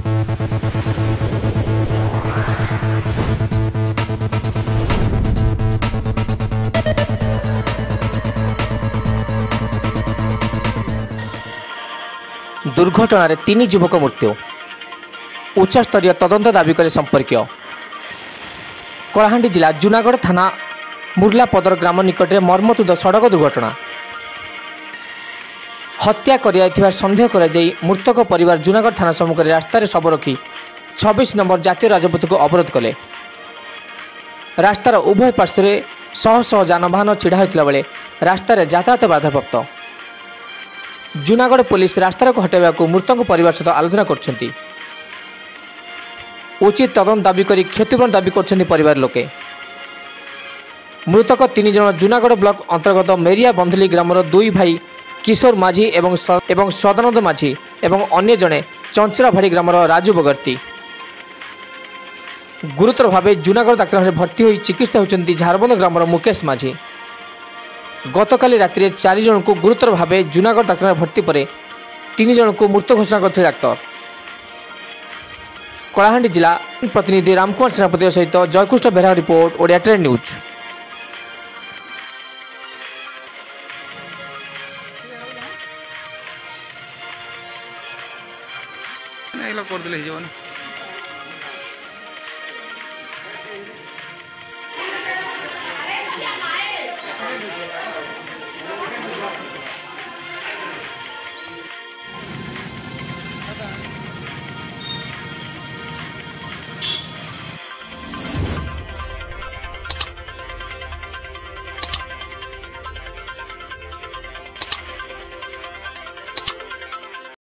दुर्घटन 3 युवक मृत्यु उच्चस्तरीय तदंत दाबी कले संपर्कीय। कलाहांडी जिला जूनागढ़ थाना मुर्लापदर ग्राम निकट में मर्मतुद सड़क दुर्घटना। हत्या कर सन्देह कर मृतक परिवार जूनागढ़ थाना सम्मुख रास्तार शव रखी 26 नंबर जातीय राजपथ को अवरोध कले। रास्तार उभय पार्श्व शह शह जानवाहन छिड़ा होता बेले रास्तार यातायात बाधाप्राप्त। जूनागढ़ पुलिस रास्तार को हटाइवा मृतक परिवार सहित आलोचना कर उचित तदंत दाबी कर क्षतिपूरण दाबी कर परिवार लोके। मृतक 3 जन जूनागढ़ ब्लॉक अंतर्गत मेरिया बंधली ग्रामर 2 भाई किशोर माझी एवं सदानंद माझी एवं अन्य जड़े चंचलाभाड़ी ग्रामर राजू बगर्ती। गुरुतर भाव जूनागढ़ डाक्तखाना भर्ती हो चिकित्सा होती झारबंद ग्रामर मुकेश माझी। गतकाली राति 4 जन को गुरुतर भाव जूनागढ़ डाक्तखाना भर्ती पर 3 जन को मृत घोषणा करते डाक्तर। कलाहांडी जिला प्रतिनिधि रामकुमार सेनापति सहित Jaykrishna Behera report Odia trend news. कर